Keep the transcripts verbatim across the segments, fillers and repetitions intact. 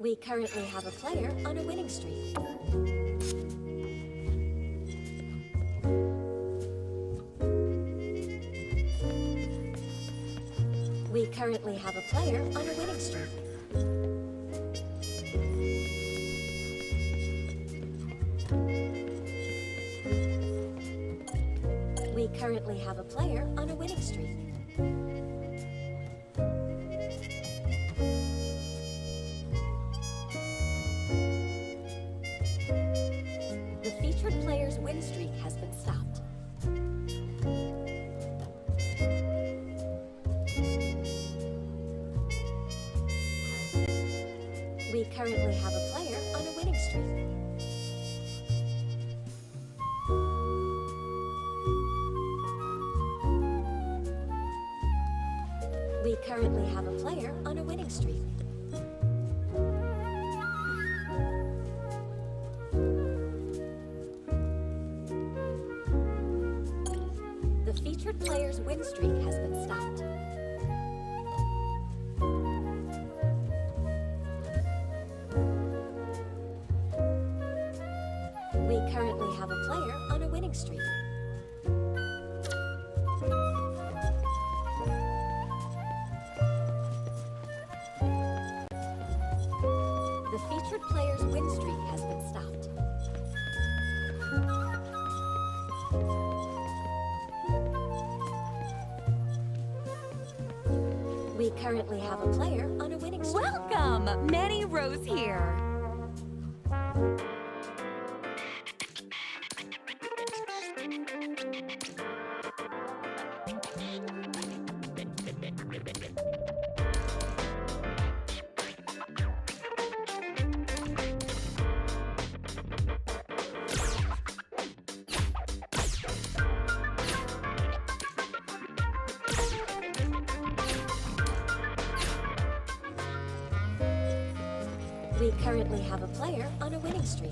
We currently have a player on a winning streak. We currently have a player on a winning streak. We currently have a player on a winning streak. The featured player's win streak has been stopped. We currently have a player on a winning streak. We currently have a player on a winning streak. The featured player's win streak has been stopped. We currently have a player on a winning streak. The featured player's win streak has been stopped. We currently have a player on a winning streak. Welcome! Manny Rose here. We currently have a player on a winning streak.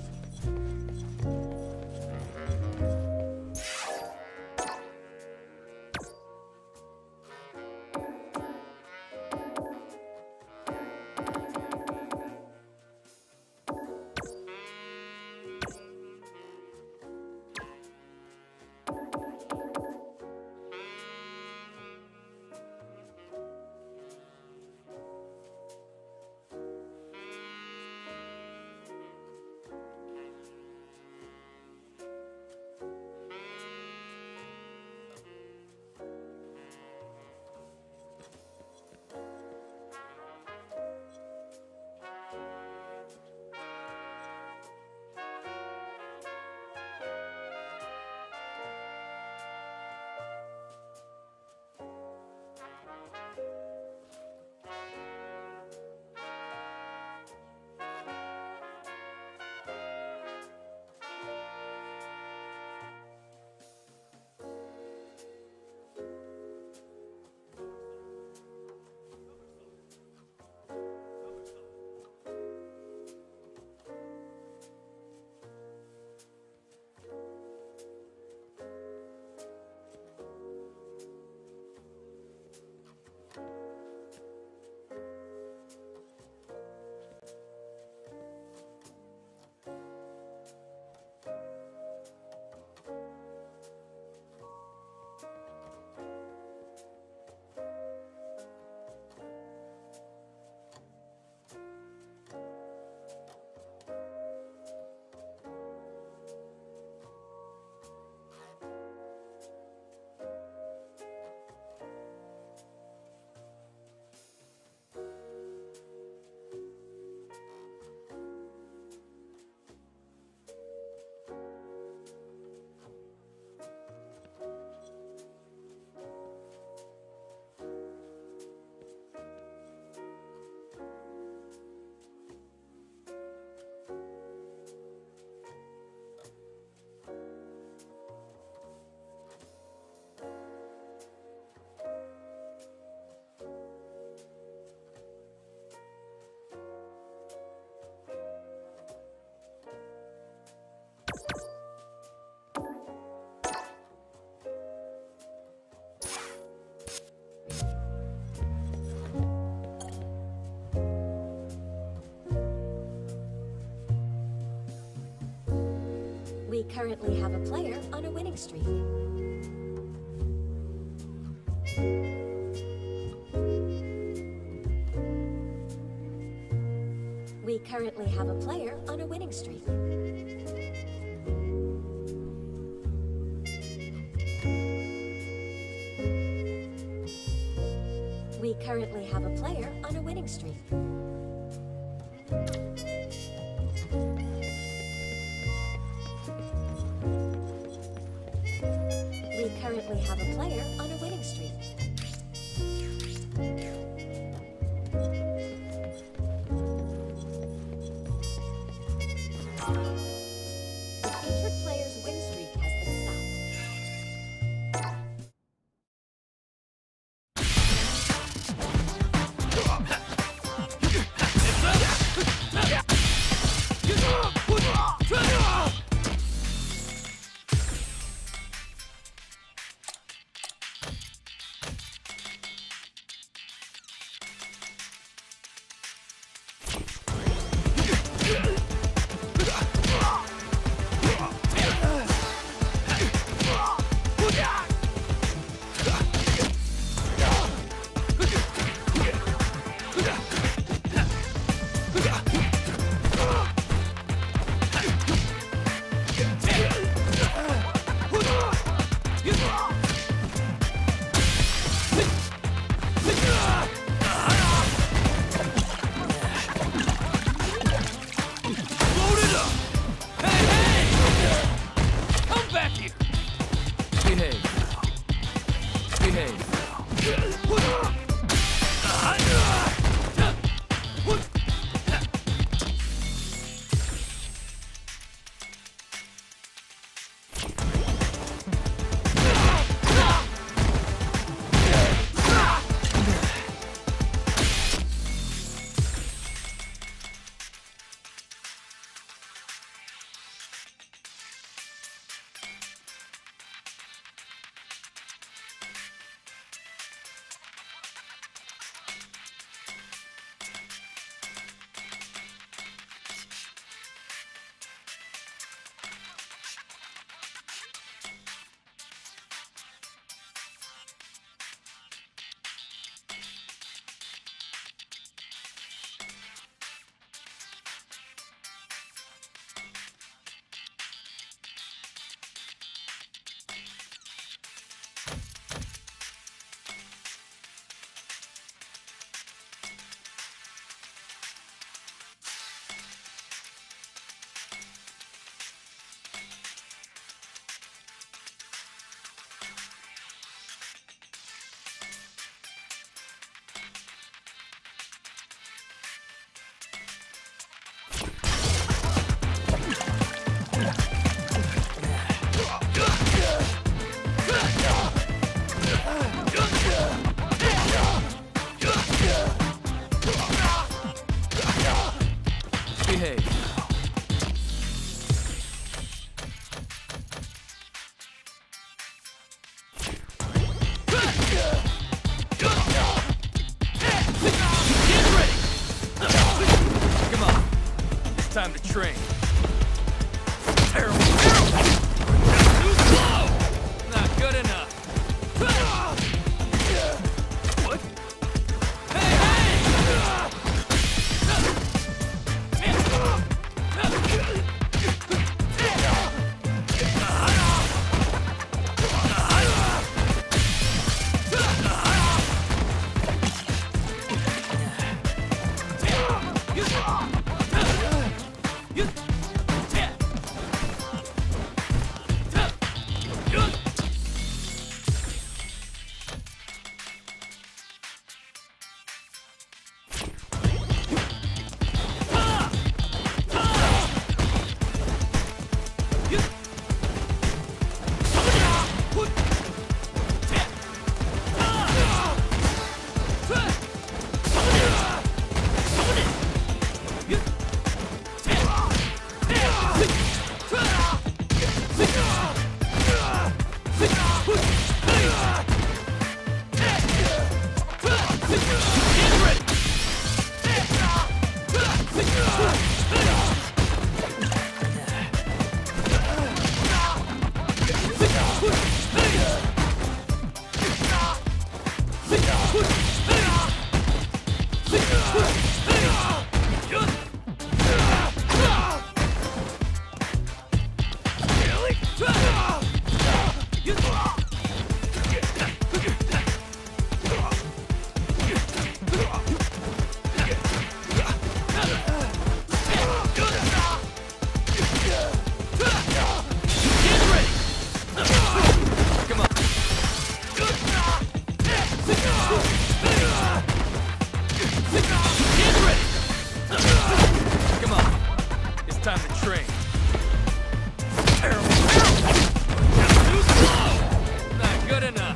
We currently have a player on a winning streak. We currently have a player on a winning streak. We currently have a player on a winning streak. We currently have a player on a winning streak. The featured player's win streak has been stopped. Time to train. Not good enough. What? Hey, train. Too slow! Not good enough.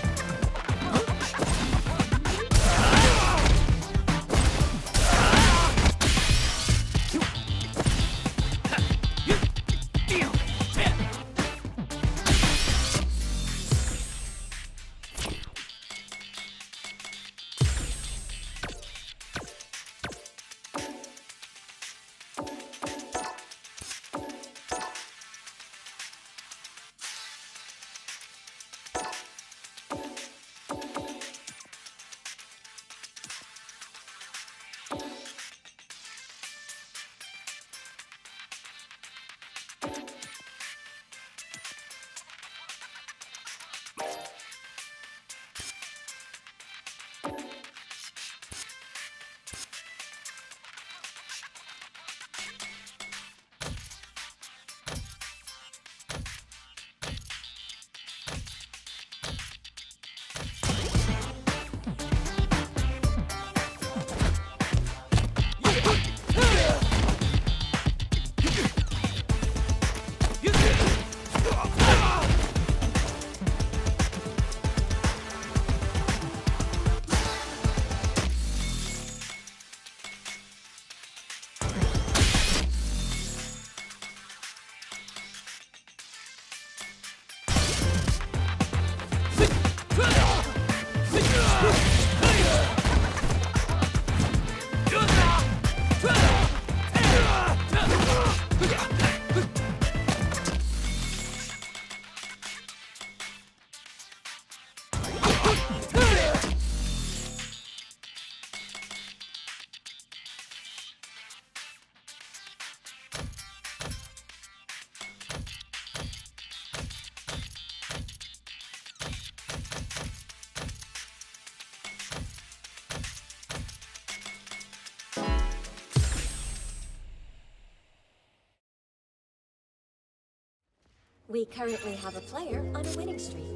We currently have a player on a winning streak.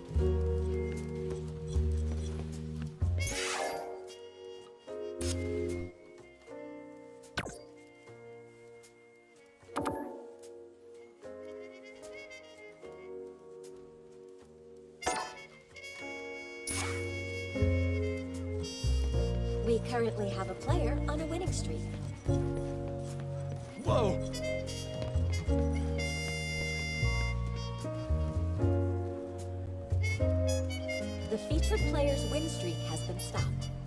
We currently have a player on a winning streak. Whoa! The featured player's win streak has been stopped.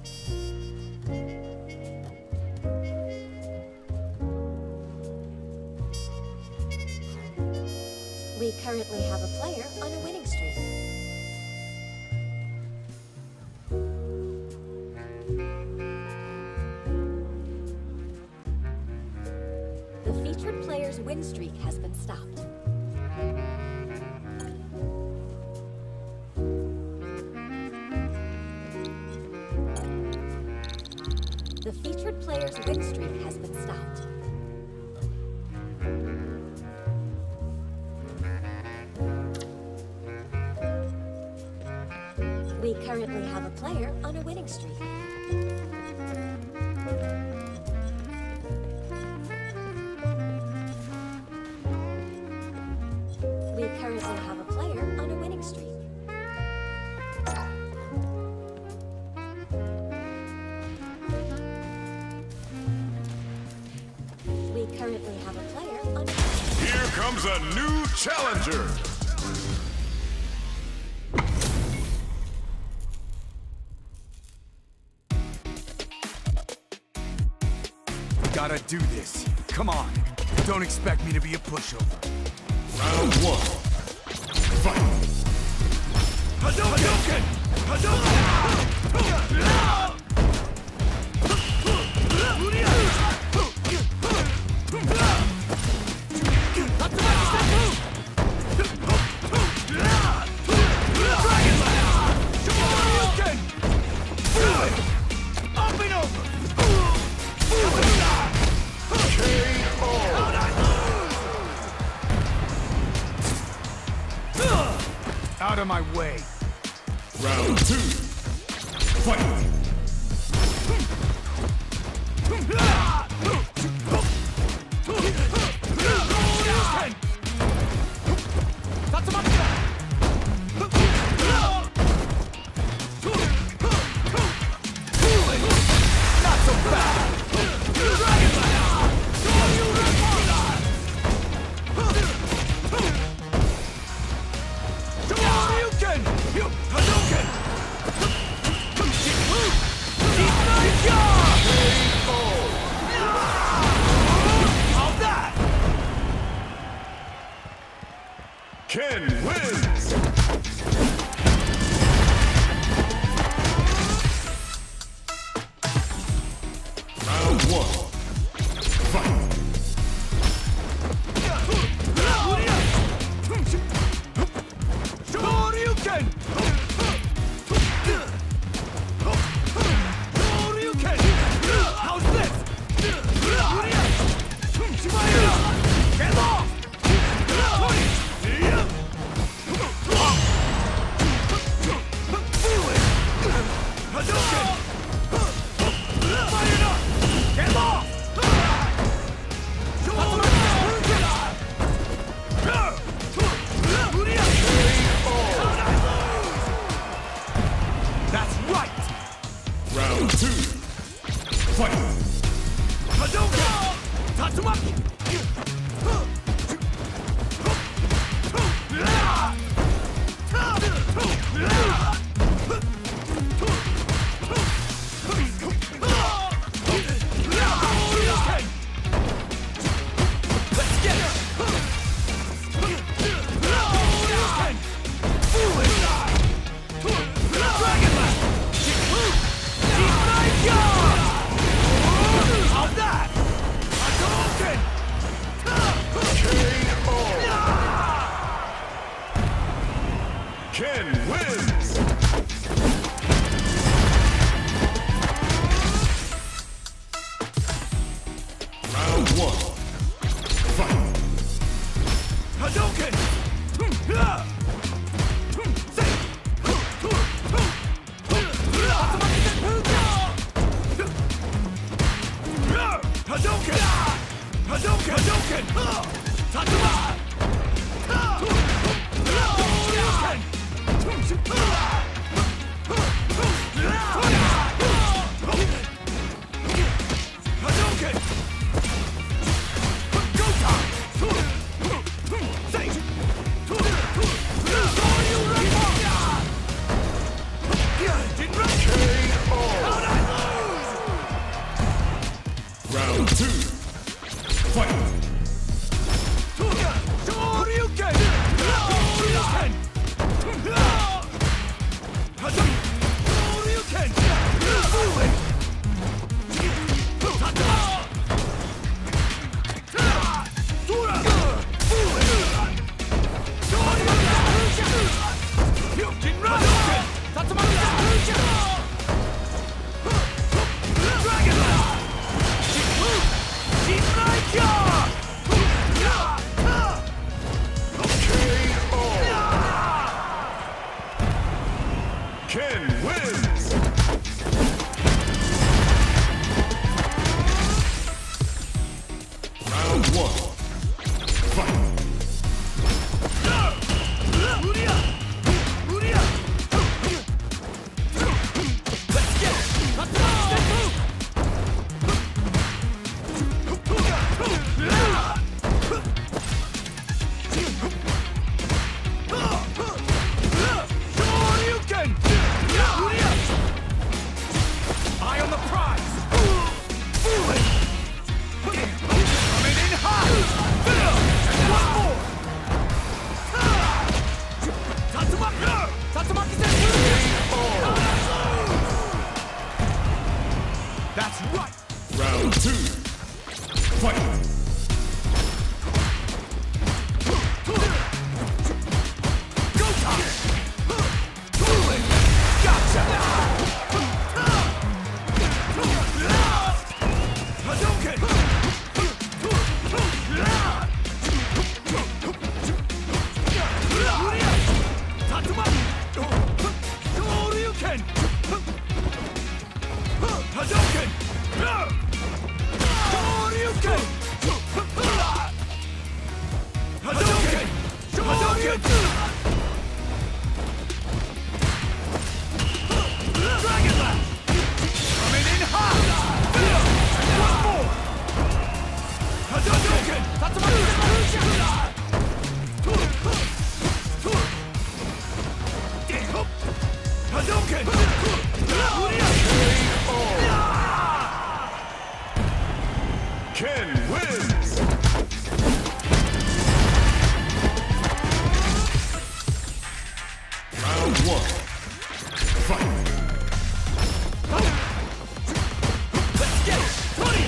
We currently have a player on a winning streak. The featured player's win streak has been stopped. The featured player's win streak has been stopped. We currently have a player on a winning streak. We currently have a player on a winning streak. We currently have a player on a... Here comes a new challenger. Gotta do this. Come on. Don't expect me to be a pushover. Round one. Fight. Hadouken! Hadouken! Out of my way. Round two. Fight. Ken wins! Round one. Fight! Shoryuken! Shoryuken! How's this? Get off! Hadouken! Fire up! Get off! That's right! Round two. Fight! Hadouken! Tatsumaki! Let's get it! Dragon Blast! How's that? Hadouken! Ken wins! Round one. Fight! Hadouken! Hadouken! Hadouken! Hadouken! Tatsuma! Hadouken! Hadouken! Go time! Say! Round two. Fight! Shoryuken! Shoryuken! Shoryuken! Dragon Blast! Ken wins! Round one. Fight! Let's get it! Shoryuken! Eye on the prize! Coming in hot! One more! Tatsumaki! Tatsumaki That's right! Round two. Fight! Go time! Gotcha! Hadouken! Tatsumaki! Shoryuken! Hadouken! Shoryuken! Hadouken! Hadouken! Dragon Blast! Coming in hot! One more! Hadouken! Tatsumaki! Hadouken! Ken wins! one. Fight. Let's get it!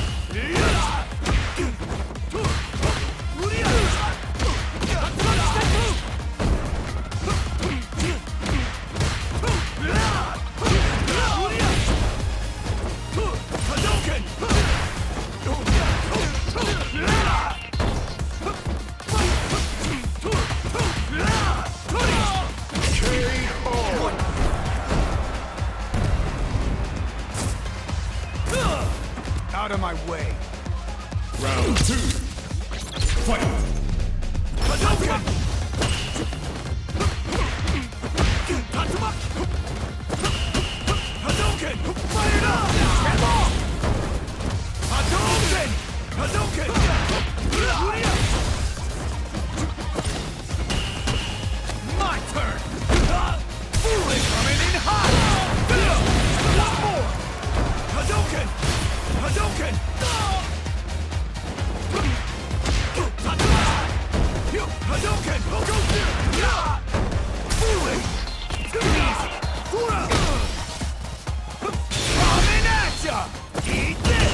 Out of my way. Round two. Fight. Hadouken! Hadouken! Fire it up! Get off! Hadouken! Hadouken! My turn! Fooling coming in hot! One more! Hadouken! Hadouken! Hadouken! Go there! Fooling! Too easy! Coming at ya! Eat this!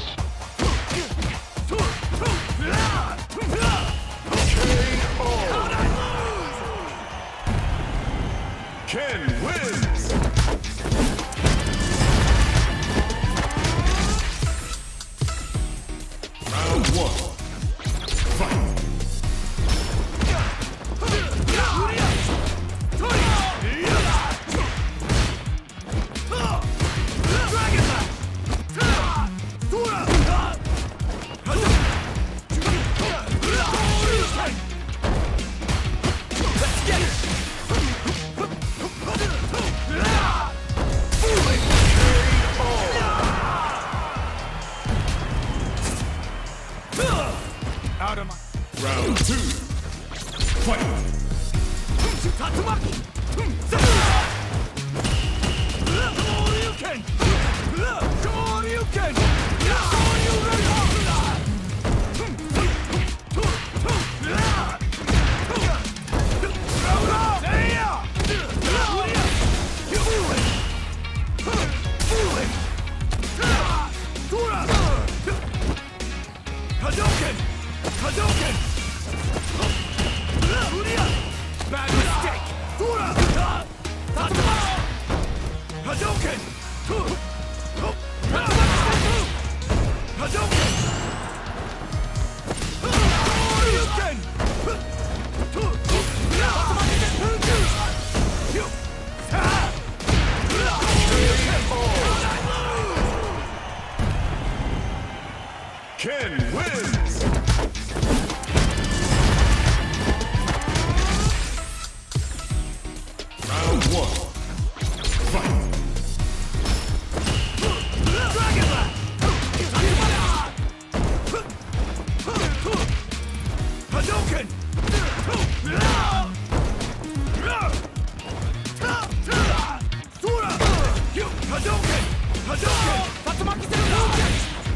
How'd I lose? Ken wins! Round one. Fight. Out of my... Round two. Fight. Tatsumaki! Shoryuken! Shoryuken! Hadouken! Hadouken! Bad mistake! Hadouken! Hadouken! Hadouken! Ken wins! Round one. Fight. Dragon Blast! Hadouken! Hadouken! Hadouken! Tatsumaki Hadouken!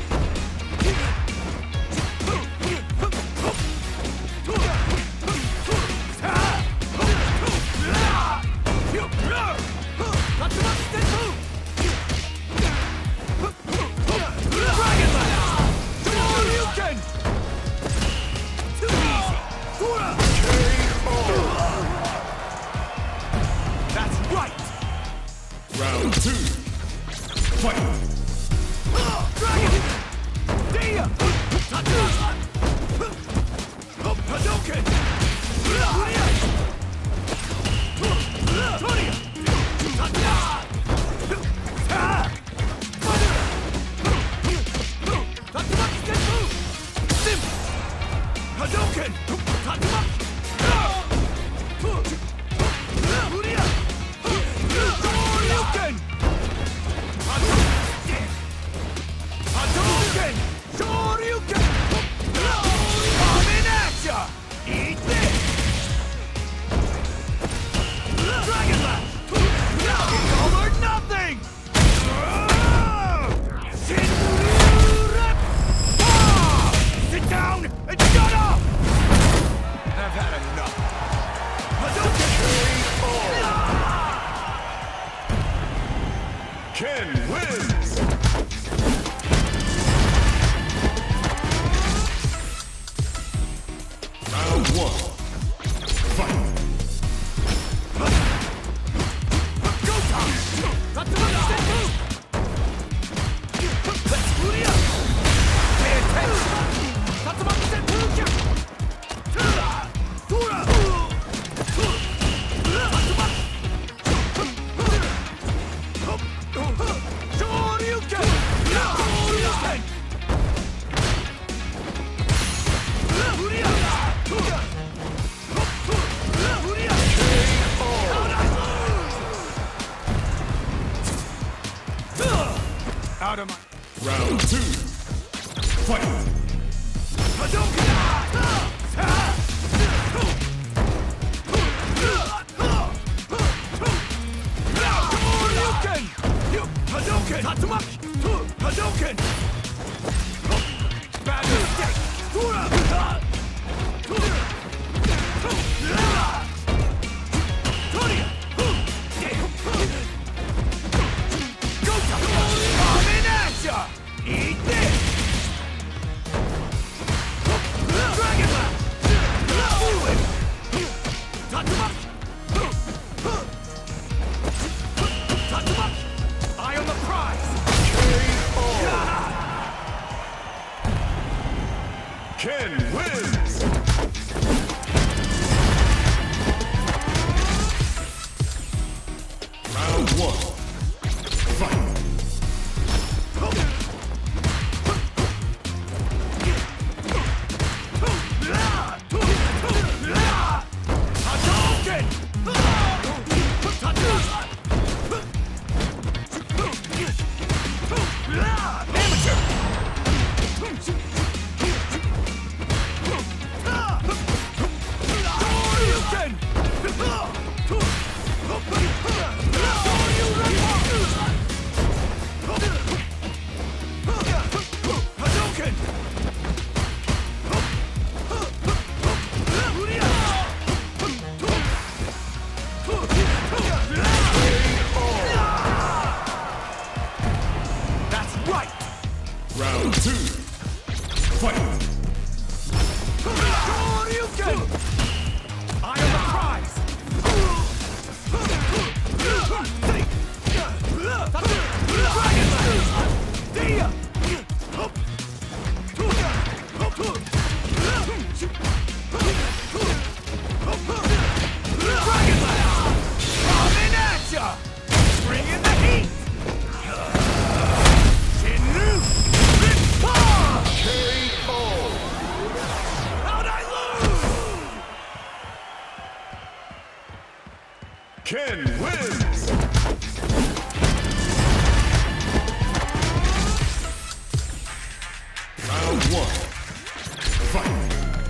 That's right! Round two. Fight. Dragon! Dia! Hadouken! Hadouken! Hadouken! Hadouken! Shoryuken! Coming at ya! Eat this! Dragon Blast! It's all or nothing! Shinryu Rep! Sit down and shut up! Have Round one. Fight. Go time! Not too much step move! Let's boot it up! Pay attention! Not too much step move! Dora! Shoryuken! Shoryuken! Out of my... Round two. Fight. Hadouken! Shoryuken! Hadouken! Tatsumaki! Hadouken! Bad mistake! Dora! Toria! Go time! Coming at ya! Eat this! Dragon Blast! Fluid! Tatsumaki! Tatsumaki! Eye on the prize! Ken wins. Round one. Fight. Hadouken! Amateur! Shoryuken! Hadouken! That's right! Round two. Fight. Shoryuken! Eye on the prize! Dragon Blast! Dia! Dragon Blast! Coming at ya! Bringing the heat! Shinru! Rippa! K O. How'd I lose? Ken wins. Round one. Fight.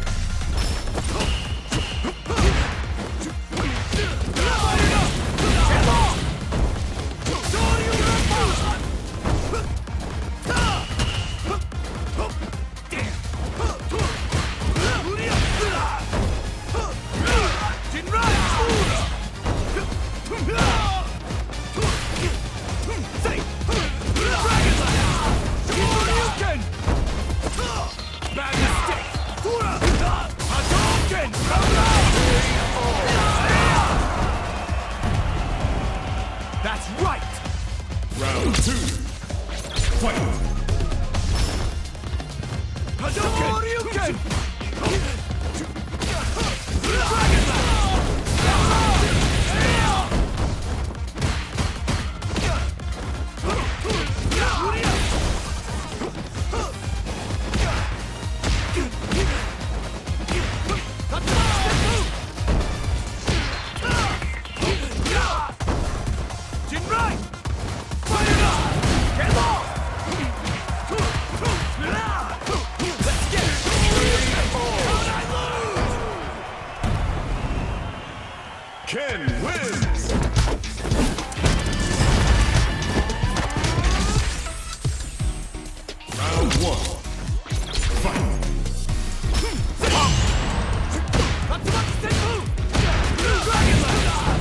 Bad mistake! Hadouken! That's right! Round two. Fight. Hadouken! Shoryuken! Jinrai! Fire it up! Get off! Let's get it! How'd I lose? Ken wins. Round one. Fight. Not too much to take move! Dragon Blast!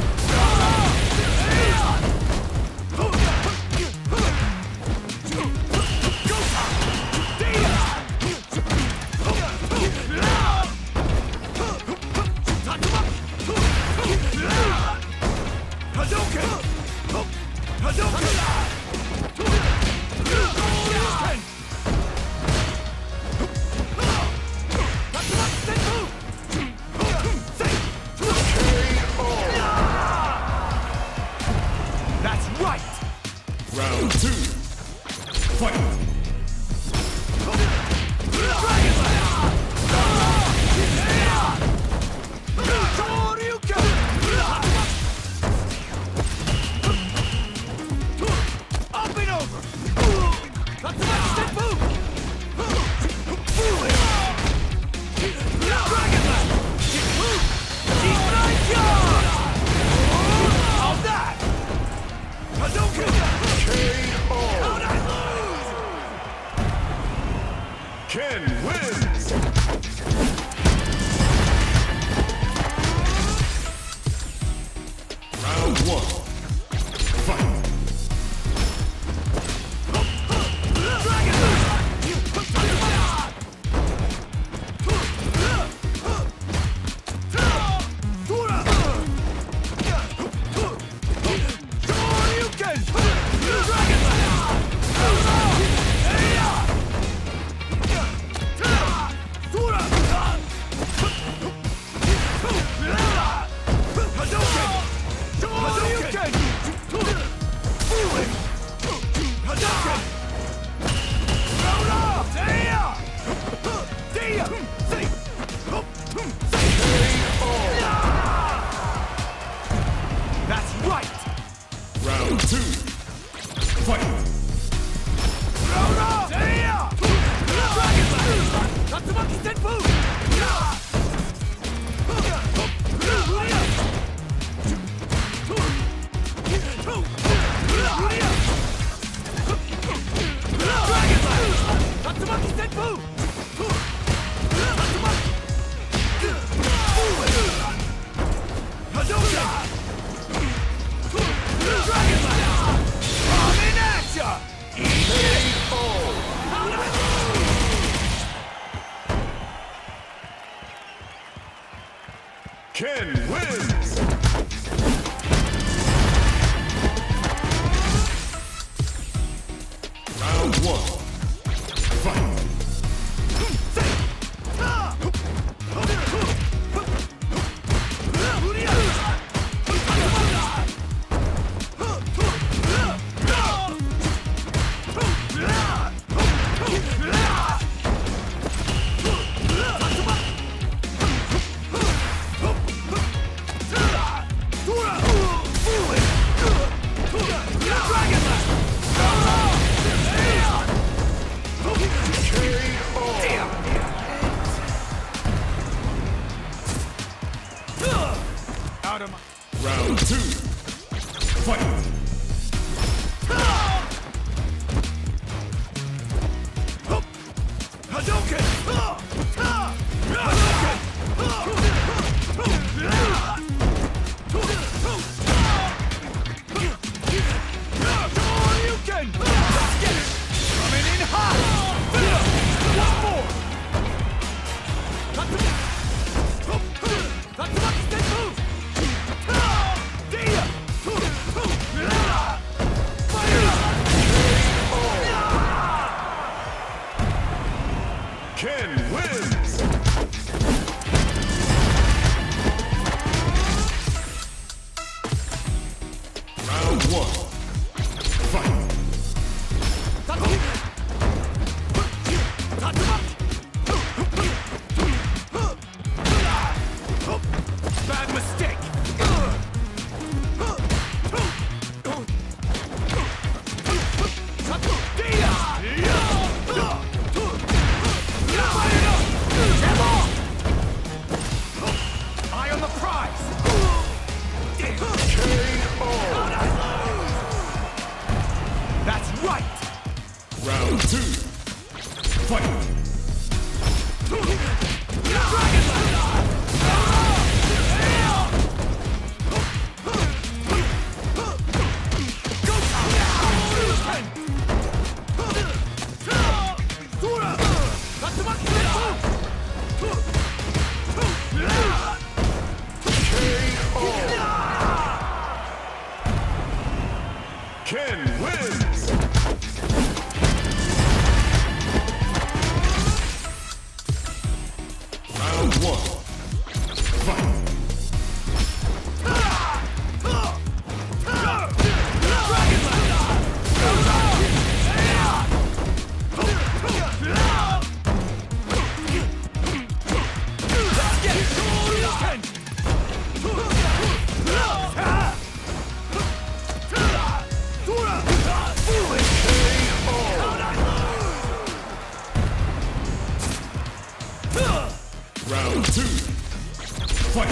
Go time! Dia! Ken wins! Round one. Fight! That's right! Round two. Fight! Tatsumaki Senpu! Tatsumaki Senpu! Ken wins! Round one. Fight! Out of my... Round two. Fight! Hadouken! Hadouken! Let's get it! Coming in hot! One more! Tatsumaki Senpu! Ken wins! Round one. Fight! Bad mistake! Eye on the prize! That's right! Round two. Fight! Ken wins! Round one. Fight! Round two. Fight!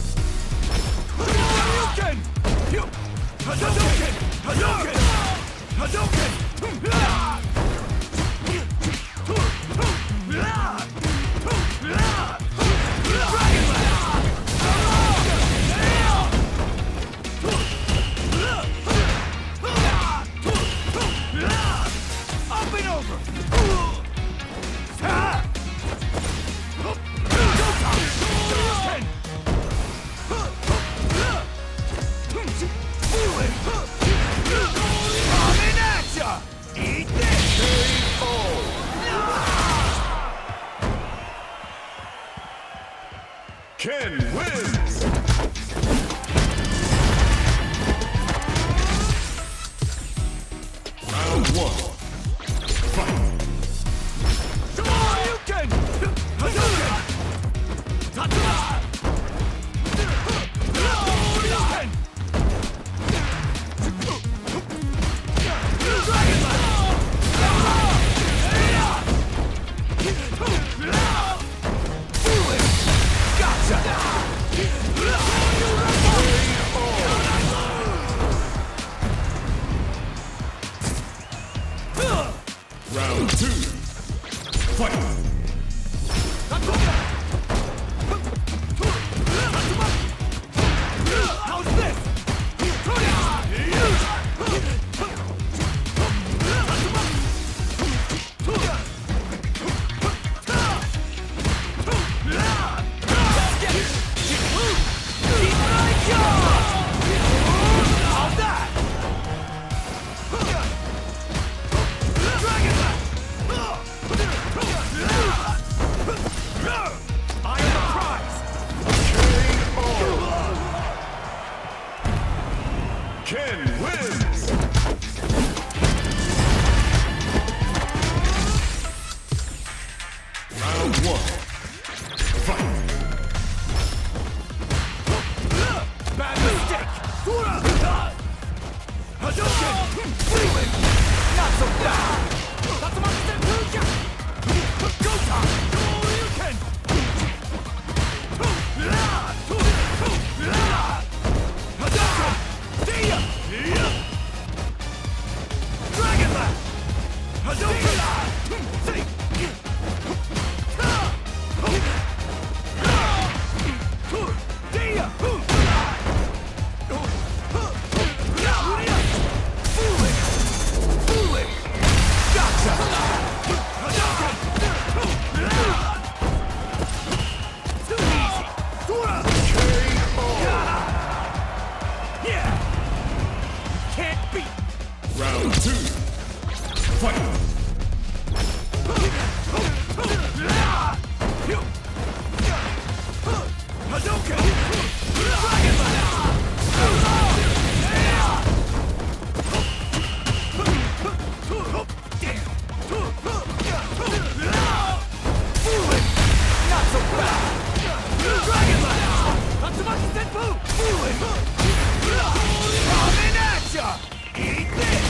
Hadouken! Hadouken! Hadouken! Hadouken! Ken wins! Round one. Fight! Shoryuken! Hadouken! Tatsuma! Shoryuken! Dragon Round two. Fight! How's this? Ken wins! Round one. Fight! Bad mistake! Hadouken! Freeway! Not so bad! Tatsumaki Senpuja! Gota! Shoryuken! Hadouken! Dia! Dragon Blast! Hadouken! Say! Dia! Round two. Fight! Eat this!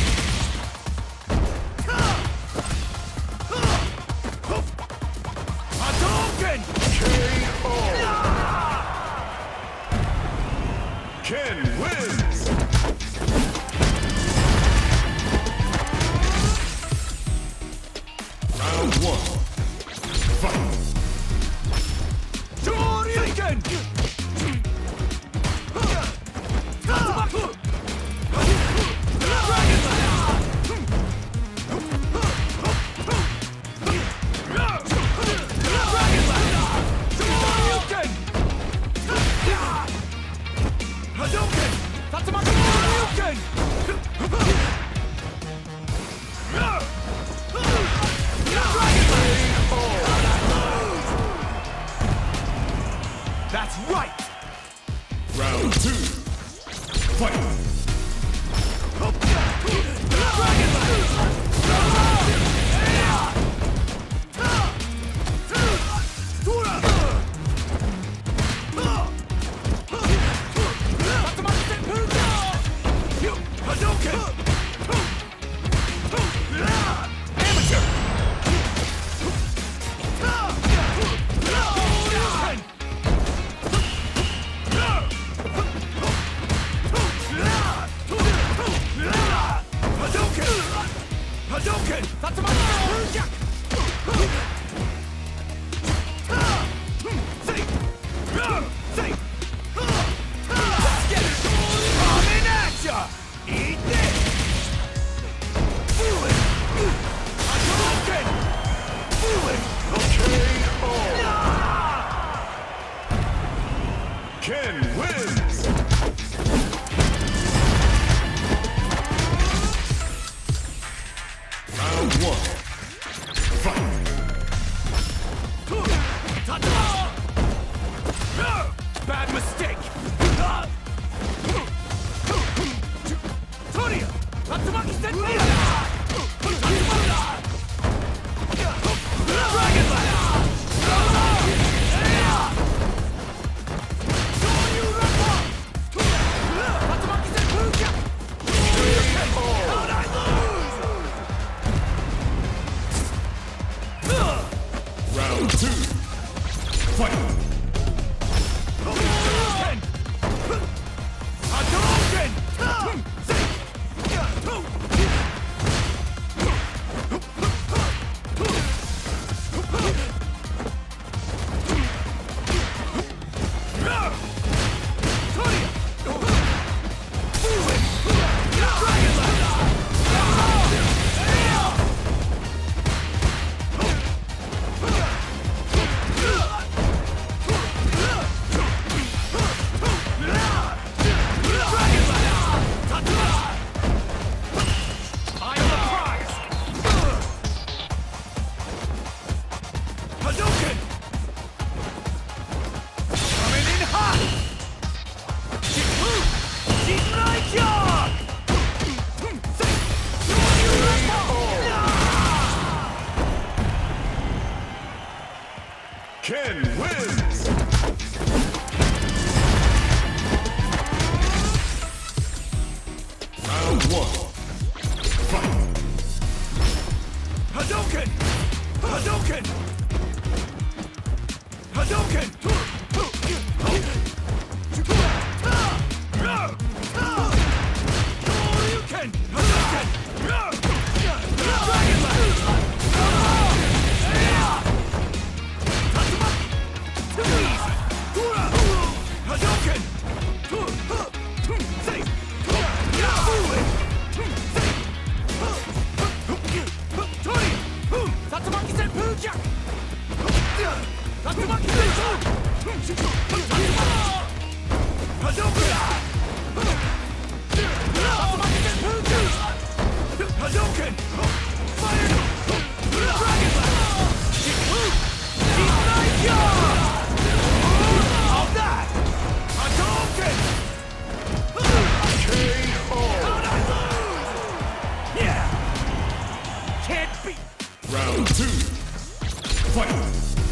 Hadouken! K O! Ken wins! Round one. Fight! Shoryuken! Tatsumaku! Dragon Blast! Dragon Blast! Shoryuken! Hadouken! Tatsumaki Shoryuken! Dragon Blast! That's right! Round two. Fight! Dragon Blast! Hadouken! Ken wins! Round one. Fight! Bad mistake! Toria! Tatsumaki Senpai! Dragon Blast! Tatsumaki Senpai! How'd I lose? Round two. Fight! Ken wins! Round one. Fight! Hadouken! Hadouken! Hadouken! Shoryuken! Hadouken! Dragon Blast! Too easy! Hadouken! Say! Tatsumaki Senpuja! Tatsumaki Senpuja! Hadouken! Tatsumaki Senpuja! Hadouken! Fire! Dragon Blast! Ignite! All that! Hadouken! K O! How'd I lose? Yeah! Can't beat! Round two. Fight!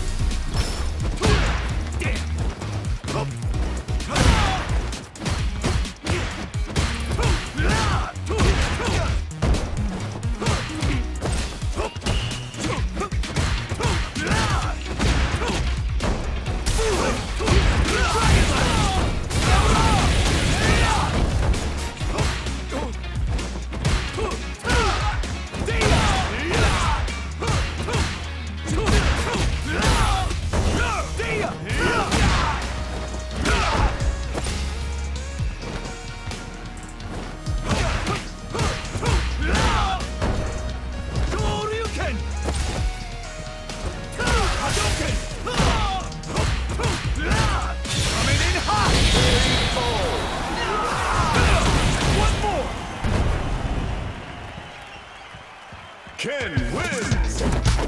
Ken wins!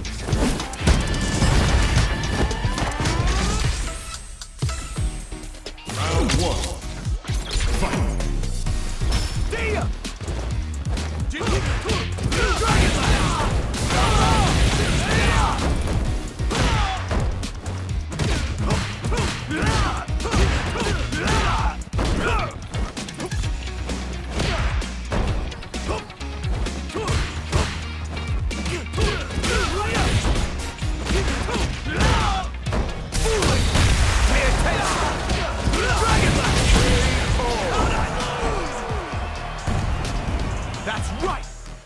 Round one. Fight! Dia! Dragon Blast! That's right!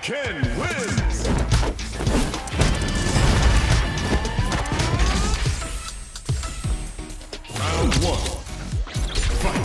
Ken wins! Round one. Fight!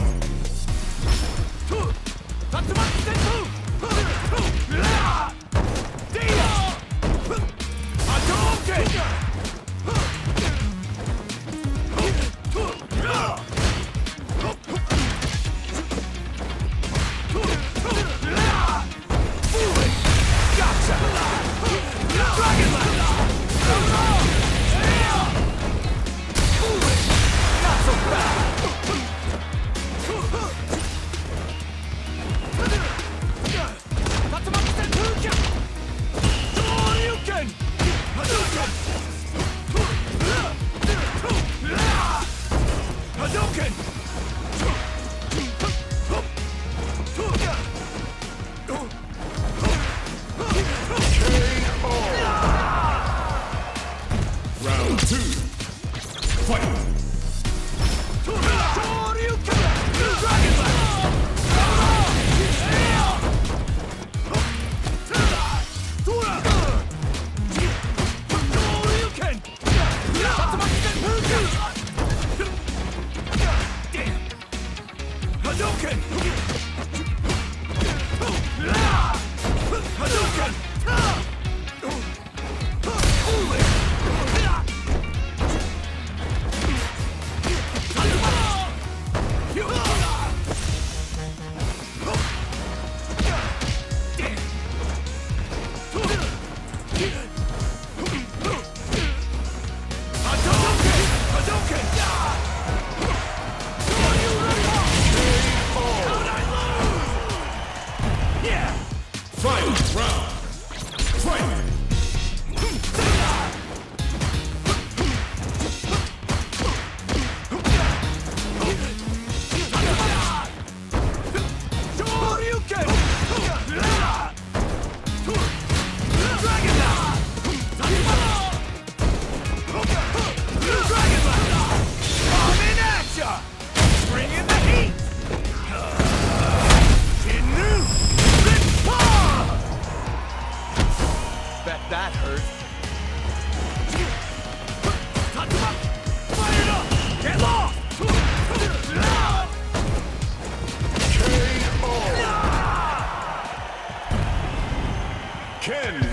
Round two. Fight! Final round. Fight! Bet that hurt. Get lost! K O! Ken